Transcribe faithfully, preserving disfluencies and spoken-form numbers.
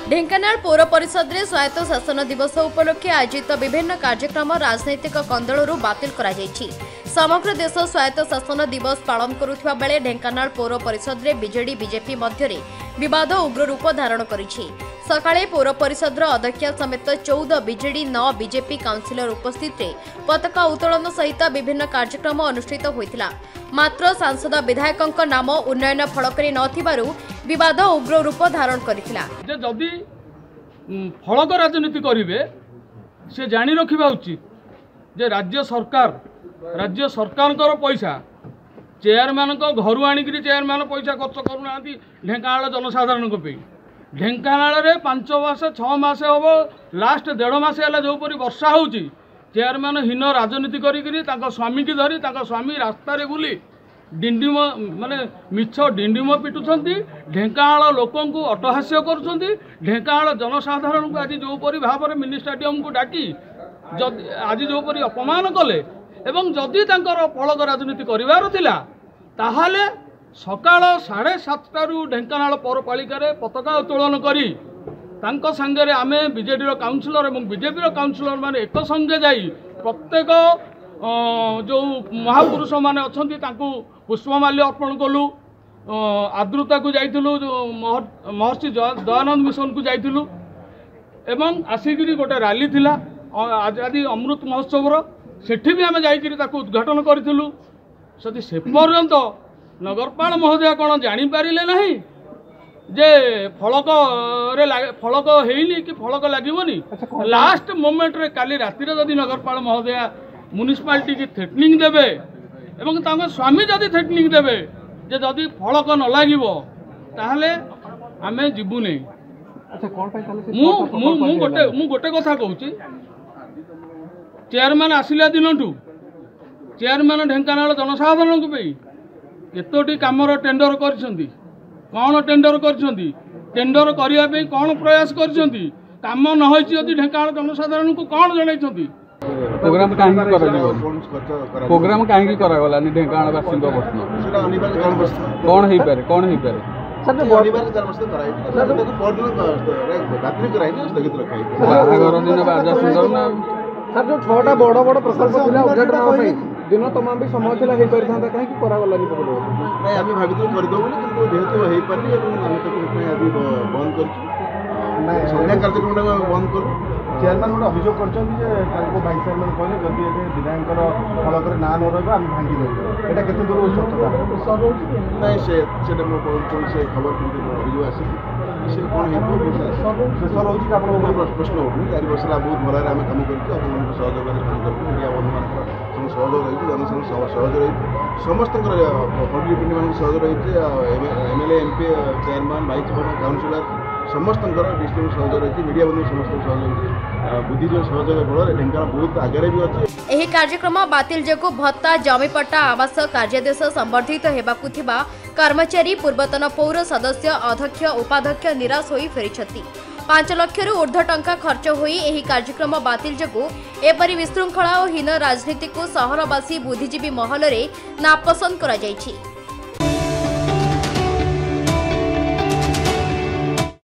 ढेंकानाल पौर परिषद रे स्वायत्त शासन दिवस उपलक्षे आयोजित विभिन्न कार्यक्रम राजनैतिक कंदलरू बातिल करा जायछि। समग्र देश स्वायत्त शासन दिवस पालन करुथिबा बेले ढेंकानाल पौर परिषद रे बीजेडी बीजेपी मध्य विवाद उग्र रूप धारण करिछि। सकाळे पौर परिषद अध्यक्ष समेत चौदह बीजेडी नौ बीजेपी काउंसिलर उपस्थित रे पताका उत्तोलन सहित विभिन्न कार्यक्रम अनुष्ठित होइतिला। मात्र सांसद विधायकଙ୍କ नाम उन्नयन फलकरे नथिबारु विवाद उग्र रूप धारण करितिला। जे जदि फलक राजनीति करिवे से जानि रखिबा उचित जे राज्य सरकार राज्य सरकारଙ୍କର पैसा चेयरमैन को घर आनिक चेयरमैन पैसा खर्च करूना ढेंकानाल जनसाधारण पे ढेंकानाल रे पांच मास छह मास हम लास्ट डेढ़ मास है जोपरी वर्षा होची चेयरमैन हीन राजनीति करी स्वामी की धरी स्वामी रास्ता बुली डिंडिम माने मिछ डिंडिम पिटुंट ढेंकानाल लोक अटहास्य कर ढेंकानाल जनसाधारण को आज जोपरी भाव में मिनी स्टेडियम को डाकी आज जोपरी अपमान कले एवं जदि तांकर फलक राजनीति करिवार थिला ताहाले सकाळ साढ़े सातटारू ढेंकानाल पौरपालिका पताका उत्तोलन करी तांको संगे आमे बीजेडी काउंसिलर और बीजेपी काउंसिलर माने एक संगे जाई प्रत्येक जो महापुरुष माने अछंती तांको पुष्पमाल्य अर्पण कलु आद्रुता को जाइथिलु महर्षि दयानंद मिशन को जाइथिलु एवं आसिगिरी गोटे रैली थिला आजादी अमृत महोत्सव सेठी भी आमे जाइकिरी ताको उद्घाटन करिथिलु सती से पर्यंत नगरपाल महोदय कौन जानी पारिले नहीं जे फलक रे फलक हेइनी कि फलक लागिवनी लास्ट मोमेंट रे काली राति रे जदि नगरपाल महोदय म्युनिसिपालिटी की थ्रेटनिंग देबे एवं तांको स्वामी जदि थ्रेटनिंग देबे जे जदि फलक न लागिवो ताहले आमे जिबु नै। अच्छा कोन पय ताले मु मु मु गोटे मु गोटे कथा कहूची चेयरमैन आसिला दिनटू चेयरमैन ढेंकानाल जनसाधारण को केतोटी कामर टेंडर करछंती कौन टेंडर करछंती टेंडर करिया पे कौन प्रयास करछंती काम न होई जदि ढेंकानाल जनसाधारण को कौन जणाइछंती प्रोग्राम काहे करा प्रोग्राम काहे करा गला नि ढेंकानाल वासी को प्रश्न सेटा अनिवार्य कारण बस्ता कौन हेई पारे कौन हेई पारे सर अनिवार्य कारण बस्ता कराई सर तो पॉडन रात्रि कराई न स्थगित रखाई बाहागर दिन बाजा सुंदर ना सर जो छटा बड़ बड़ प्रकल्प थिला उद्घाटन दिन तमाम भी समय थिला हे परिथांता काहे कि करा गलानी पड़ो नहीं आमी भाबितो कर दो बोले किंतु जेहेतु हेई पारली एवं आमी तो आज बंद करछु नहीं संध्या कार्यक्रम बंद कर चेयरमैन गोटे अभियोग करछन जे ताको भाई चेयरमैन कहले जदि एबे विधायकर फलकर ना न रहबा आमी भांगी देबो एटा केते दूर सत्यता नहीं से सेटा मो कोन से खबर किंतु अभियोग आसी से कोन हेतु से सर होची आपण प्रश्न उठु चार वर्ष ला बहुत भला आमे काम करछु आपण सहयोग करे काम करछु मीडिया बंधु मान सहयोग रही जनसाधारण सहयोग रही समस्त पब्लिक मान सहयोग रही MLA MP chairman vice chairman councillor समस्त डिस्ट्रिक्ट सहयोग रही मीडिया बंधु समस्त सहयोग बुद्धिजीवी सहयोग बल ढेंकानाल बहुत आगे भी अच्छे। एही कार्यक्रम बातिल जोगु भत्ता जमीपट्टा आवास कार्यदेश संवर्धित हेबाकु थिबा कर्मचारी पूर्वतन पौर सदस्य अध्यक्ष उपाध्यक्ष निराश होई फेरिछथि। पांच लाख रु ऊर्ध्व टंका खर्च होई एही कार्यक्रम बातिल जोगु एपरि विशृंखला और हीन राजनीति को सहरवासी बुद्धिजीवी महल रे नापसंद करा जायछि।